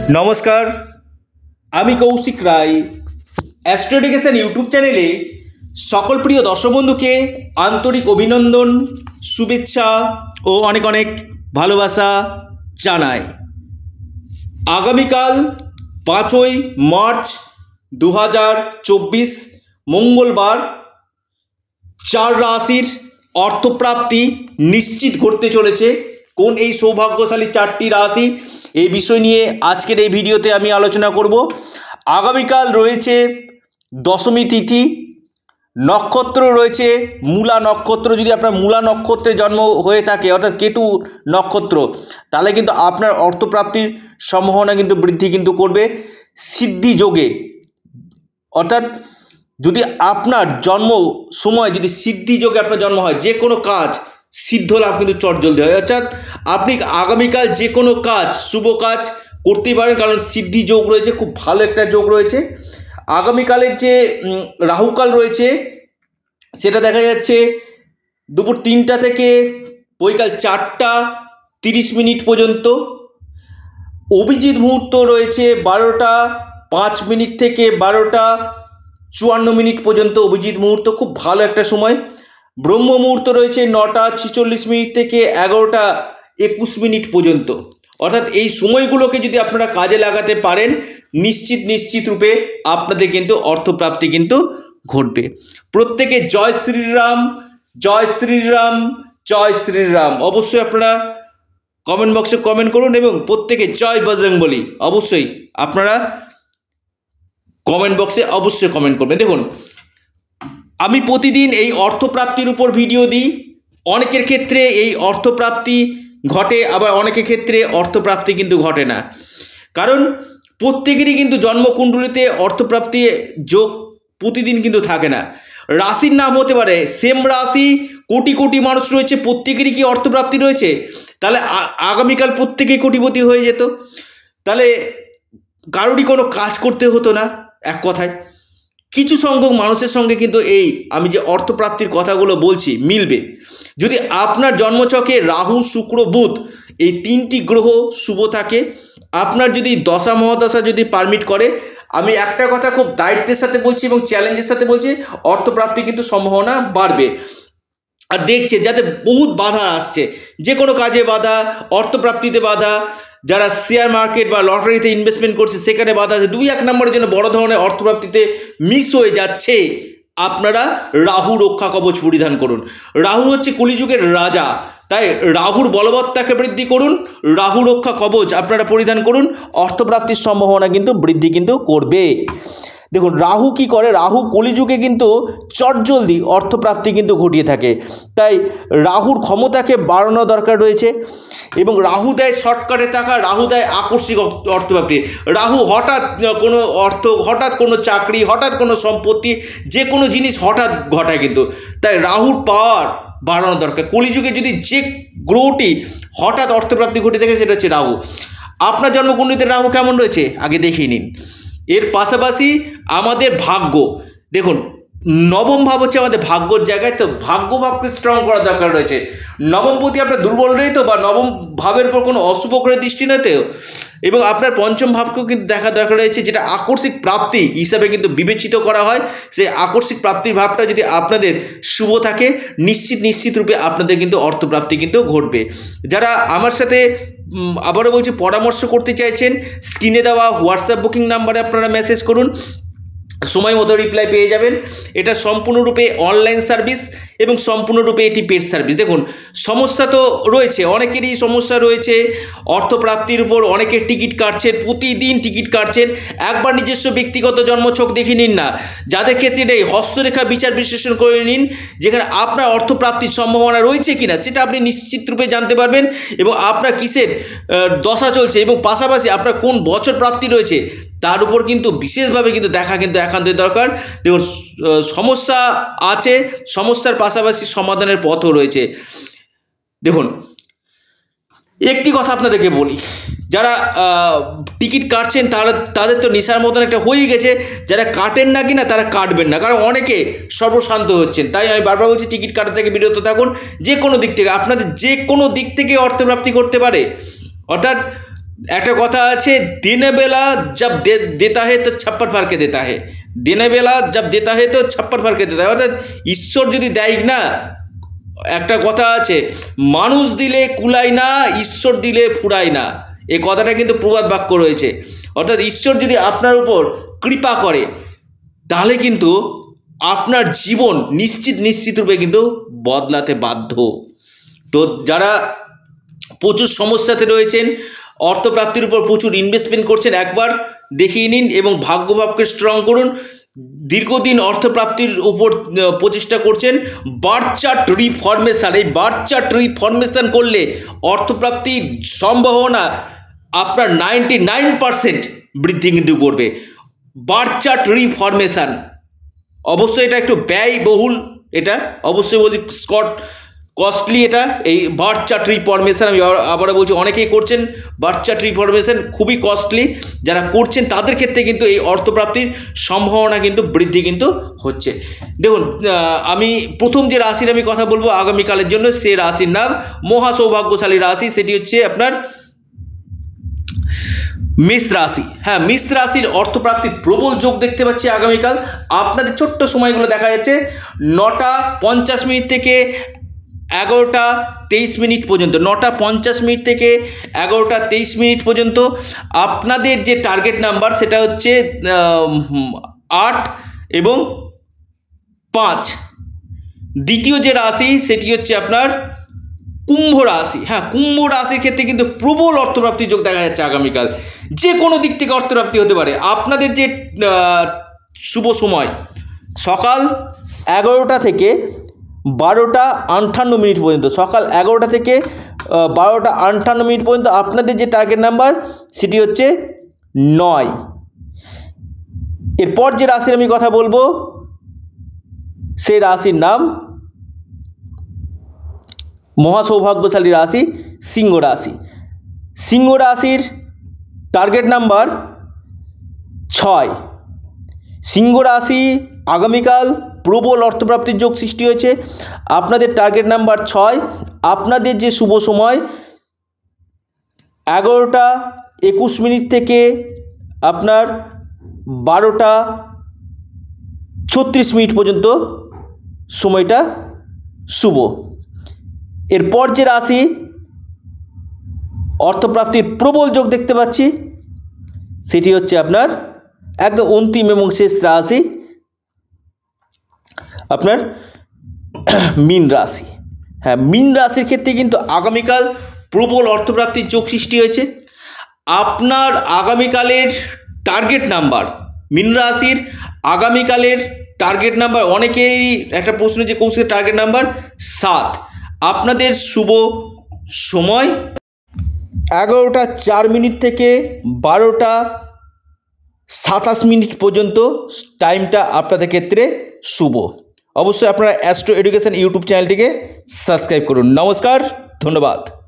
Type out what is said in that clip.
নমস্কার, আমি Koushik Roy. Astro education YouTube চ্যানেলে সকল প্রিয় দর্শক বন্ধুকে আন্তরিক অভিনন্দন, শুভেচ্ছা ও অনেক অনেক ভালোবাসা জানাই। আগামীকাল 5ই মার্চ 2024 মঙ্গলবার 4 রাশির অর্থপ্রাপ্তি নিশ্চিত ঘটতে চলেছে। কোন এই সৌভাগ্যশালী 4টি রাশি, এই বিষয় নিয়ে আজকের এই ভিডিওতে আমি আলোচনা করব। আগামীকাল রয়েছে দশমী তিথি, নক্ষত্র রয়েছে মূলা নক্ষত্র। যদি আপনার মূলা নক্ষত্রে জন্ম হয়ে থাকে অর্থাৎ কেতু নক্ষত্র, তাহলে কিন্তু আপনার অর্থপ্রাপ্তির সম্ভাবনা কিন্তু বৃদ্ধি কিন্তু করবে সিদ্ধি যোগে। অর্থাৎ যদি আপনার জন্ম সময় যদি সিদ্ধি যোগে আপনার জন্ম হয়, যে কোনো কাজ সিদ্ধ লাভ কিন্তু চটজলদি হয়। অর্থাৎ আপনি আগামীকাল যে কোনো কাজ, শুভ কাজ করতেই পারেন, কারণ সিদ্ধি যোগ রয়েছে, খুব ভালো একটা যোগ রয়েছে। আগামীকালের যে রাহুকাল রয়েছে সেটা দেখা যাচ্ছে দুপুর 3টা থেকে বৈকাল 4টা 30 পর্যন্ত। অভিজিৎ মুহূর্ত রয়েছে 12টা 5 থেকে 12টা 54 পর্যন্ত অভিজিৎ মুহূর্ত, খুব ভালো একটা সময়। ব্রহ্ম মুহূর্ত রয়েছে 9টা 46 থেকে 11টা 21 পর্যন্ত। অর্থাৎ এই সময়গুলোকে যদি আপনারা কাজে লাগাতে পারেন, নিশ্চিত রূপে আপনাদের কিন্তু অর্থপ্রাপ্তি কিন্তু ঘটবে। প্রত্যেকে জয় শ্রীরাম, জয় শ্রীরাম, জয় শ্রীরাম অবশ্যই আপনারা কমেন্ট বক্সে কমেন্ট করুন, এবং প্রত্যেকে জয় বজরংবলী অবশ্যই আপনারা কমেন্ট বক্সে অবশ্যই কমেন্ট করবেন। দেখুন, আমি প্রতিদিন এই অর্থপ্রাপ্তির উপর ভিডিও দিই। অনেকের ক্ষেত্রে এই অর্থপ্রাপ্তি ঘটে, আবার অনেকের ক্ষেত্রে অর্থপ্রাপ্তি কিন্তু ঘটে না। কারণ প্রত্যেকেরই কিন্তু জন্মকুণ্ডলিতে অর্থপ্রাপ্তি যোগ প্রতিদিন কিন্তু থাকে না। রাশির নাম হতে পারে সেম রাশি, কোটি কোটি মানুষ রয়েছে, প্রত্যেকেরই কি অর্থপ্রাপ্তি রয়েছে? তাহলে আগামীকাল প্রত্যেকেই কোটিপতি হয়ে যেত, তাহলে কারোরই কোনো কাজ করতে হতো না। এক কথায় কিছু সংখ্যক মানুষের সঙ্গে কিন্তু এই আমি যে অর্থপ্রাপ্তির কথাগুলো বলছি মিলবে। যদি আপনার জন্মছকে রাহু, শুক্র, বুধ এই 3টি গ্রহ শুভ থাকে, আপনার যদি দশা মহাদশা যদি পারমিট করে, আমি একটা কথা খুব দায়িত্বের সাথে বলছি এবং চ্যালেঞ্জের সাথে বলছি, অর্থপ্রাপ্তি কিন্তু সম্ভাবনা বাড়বে। আর দেখছে যাতে বহুত বাধা আসছে, যে কোনো কাজে বাধা, অর্থপ্রাপ্তিতে বাধা, যারা শেয়ার মার্কেট বা লটারিতে ইনভেস্টমেন্ট করছে সেখানে বাধা আছে, 2-1 নম্বরের জন্য বড় ধরনের অর্থপ্রাপ্তিতে মিস হয়ে যাচ্ছে। আপনারা রাহু রক্ষা কবচ পরিধান করুন। রাহু হচ্ছে কলিযুগের রাজা, তাই রাহুর বলবত্তাকে বৃদ্ধি করুন, রাহু রক্ষা কবচ আপনারা পরিধান করুন, অর্থপ্রাপ্তির সম্ভাবনা কিন্তু বৃদ্ধি কিন্তু করবে। দেখুন, রাহু কি করে, রাহু কলিযুগে কিন্তু চটজলদি অর্থপ্রাপ্তি কিন্তু ঘটিয়ে থাকে, তাই রাহুর ক্ষমতাকে বাড়ানো দরকার রয়েছে। এবং রাহু দেয় শর্টকাটে টাকা, রাহু দেয় আকস্মিক অর্থপ্রাপ্তি। রাহু হঠাৎ কোনো অর্থ, হঠাৎ কোনো চাকরি, হঠাৎ কোনো সম্পত্তি, যে কোনো জিনিস হঠাৎ ঘটায় কিন্তু, তাই রাহুর পাওয়ার বাড়ানো দরকার। কলিযুগে যদি যে গ্রহটি হঠাৎ অর্থপ্রাপ্তি ঘটে থাকে সেটা হচ্ছে রাহু। আপনার জন্মকুণ্ডলিতে রাহু কেমন রয়েছে আগে দেখিয়ে নিন। এর পাশাপাশি আমাদের ভাগ্য, দেখুন নবম ভাব হচ্ছে আমাদের ভাগ্যর জায়গায়, তো ভাগ্যভাবকে স্ট্রং করার দরকার রয়েছে। নবম প্রতি আপনার দুর্বল রয়েছে তো, বা নবম ভাবের উপর কোনো অশুভ করে দৃষ্টি নয় তো, এবং আপনার পঞ্চম ভাবকেও কিন্তু দেখা দরকার রয়েছে, যেটা আকস্মিক প্রাপ্তি হিসাবে কিন্তু বিবেচিত করা হয়। সেই আকস্মিক প্রাপ্তির ভাবটা যদি আপনাদের শুভ থাকে, নিশ্চিত রূপে আপনাদের কিন্তু অর্থপ্রাপ্তি কিন্তু ঘটবে। যারা আমার সাথে আবারও বলছি পরামর্শ করতে চাইছেন, স্ক্রিনে দেওয়া হোয়াটসঅ্যাপ বুকিং নাম্বারে আপনারা মেসেজ করুন, সময় মতো রিপ্লাই পেয়ে যাবেন। এটা সম্পূর্ণরূপে অনলাইন সার্ভিস এবং সম্পূর্ণরূপে এটি পেড সার্ভিস। দেখুন, সমস্যা তো রয়েছে, অনেকেরই সমস্যা রয়েছে অর্থপ্রাপ্তির উপর। অনেকের টিকিট কাটছেন, প্রতিদিন টিকিট কাটছেন। একবার নিজস্ব ব্যক্তিগত জন্মছক দেখে নিন না, যাদের ক্ষেত্রে এটাই হস্তরেখা বিচার বিশ্লেষণ করে নিন, যেখানে আপনার অর্থপ্রাপ্তির সম্ভাবনা রয়েছে কিনা সেটা আপনি নিশ্চিত রূপে জানতে পারবেন, এবং আপনার কিসের দশা চলছে এবং পাশাপাশি আপনার কোন বছর প্রাপ্তি রয়েছে তার উপর কিন্তু বিশেষভাবে কিন্তু দেখা কিন্তু একান্তই দরকার। দেখুন, সমস্যা আছে, সমস্যার পাশাপাশি সমাধানের পথও রয়েছে। দেখুন, একটি কথা আপনাদেরকে বলি, যারা টিকিট কাটছেন তাদের তো নেশার মতন একটা হয়ে গেছে, যারা কাটেন না কিনা তারা কাটবেন না, কারণ অনেকে সর্বশান্ত হচ্ছেন। তাই আমি বারবার বলছি টিকিট কাটা থেকে বিরত থাকুন। যে কোনো দিক থেকে আপনাদের যে কোনো দিক থেকে অর্থপ্রাপ্তি করতে পারে, অর্থাৎ একটা কথা আছে, দিনে বেলা জব দেতা হে তো ছাপ্পর ফারকে দেতা হে, দিনে বেলা জব দেতা হে তো ছাপ্পর ফারকে দেতা হে। অর্থাৎ ঈশ্বর যদি দেয় না, একটা কথা আছে, মানুষ দিলে কুলায় না, ঈশ্বর দিলে ফুরায় না, এই কথাটা কিন্তু প্রবাদ বাক্য রয়েছে। অর্থাৎ ঈশ্বর যদি আপনার উপর কৃপা করে তাহলে কিন্তু আপনার জীবন নিশ্চিত রূপে কিন্তু বদলাতে বাধ্য। তো যারা প্রচুর সমস্যাতে রয়েছেন, অর্থপ্রাপ্তির উপর প্রচুর ইনভেস্টমেন্ট করছেন, একবার দেখিয়ে নিন এবং ভাগ্যভাবকে স্ট্রং করুন। দীর্ঘদিন অর্থপ্রাপ্তির উপর প্রচেষ্টা করছেন, বার্থ চার্ট রিফরমেশন, এই বার্থ চার্ট রিফরমেশন করলে অর্থপ্রাপ্তির সম্ভাবনা আপনার 99% বৃদ্ধি কিন্তু করবে। বার্থ চার্ট রিফরমেশন অবশ্যই এটা একটু ব্যয়বহুল, এটা অবশ্যই বলছি কস্টলি, এটা এই বার্থ চার্ট রিফরমেশন। আমি আবারও বলছি, অনেকেই করছেন বার্থ চার্ট রিফরমেশন, খুবই কস্টলি। যারা করছেন তাদের ক্ষেত্রে কিন্তু এই অর্থপ্রাপ্তির সম্ভাবনা কিন্তু বৃদ্ধি কিন্তু হচ্ছে। দেখুন, আমি প্রথম যে রাশির আমি কথা বলবো আগামীকালের জন্য, সে রাশির নাম মহা সৌভাগ্যশালী রাশি, সেটি হচ্ছে আপনার মেষ রাশি। হ্যাঁ, মেষ রাশির অর্থপ্রাপ্তির প্রবল যোগ দেখতে পাচ্ছি আগামীকাল। আপনাদের ছোট্ট সময়গুলো দেখা যাচ্ছে 9:50 থেকে 11:23 পর্যন্ত, 9:50 থেকে 11:23 পর্যন্ত আপনাদের যে টার্গেট নাম্বার সেটা হচ্ছে 8 এবং 5। দ্বিতীয় যে রাশি সেটি হচ্ছে আপনার কুম্ভ রাশি। হ্যাঁ, কুম্ভ রাশির ক্ষেত্রে কিন্তু প্রবল অর্থপ্রাপ্তির যোগ দেখা যাচ্ছে আগামীকাল। যে কোনো দিক থেকে অর্থপ্রাপ্তি হতে পারে। আপনাদের যে শুভ সময় সকাল 11টা থেকে 12:58 পর্যন্ত, সকাল 11টা থেকে 12:58 পর্যন্ত আপনাদের যে টার্গেট নাম্বার সেটি হচ্ছে 9। এরপর যে রাশির আমি কথা বলবো সেই রাশির নাম মহা সৌভাগ্যশালী রাশি সিংহ রাশি। সিংহ রাশির টার্গেট নাম্বার 6। সিংহ রাশি আগামীকাল প্রবল অর্থপ্রাপ্তির যোগ সৃষ্টি হয়েছে। আপনাদের টার্গেট নাম্বার 6। আপনাদের যে শুভ সময় 11:21 থেকে আপনার 12:36 পর্যন্ত সময়টা শুভ। এরপর যে রাশি অর্থপ্রাপ্তির প্রবল যোগ দেখতে পাচ্ছি সেটি হচ্ছে আপনার একদম অন্তিম এবং শেষ রাশি আপনার মীন রাশি। হ্যাঁ, মীন রাশির ক্ষেত্রে কিন্তু আগামীকাল প্রবল অর্থপ্রাপ্তির যোগ সৃষ্টি হয়েছে। আপনার আগামীকালের টার্গেট নাম্বার, মীন রাশির আগামীকালের টার্গেট নাম্বার, অনেকেরই একটা প্রশ্ন যে কৌশিকের টার্গেট নাম্বার 7। আপনাদের শুভ সময় 11:04 থেকে 12:27 পর্যন্ত টাইমটা আপনাদের ক্ষেত্রে শুভ। অবশ্যই আপনারা অ্যাস্ট্রো এডুকেশন ইউটিউব চ্যানেলটিকে সাবস্ক্রাইব করুন। নমস্কার, ধন্যবাদ।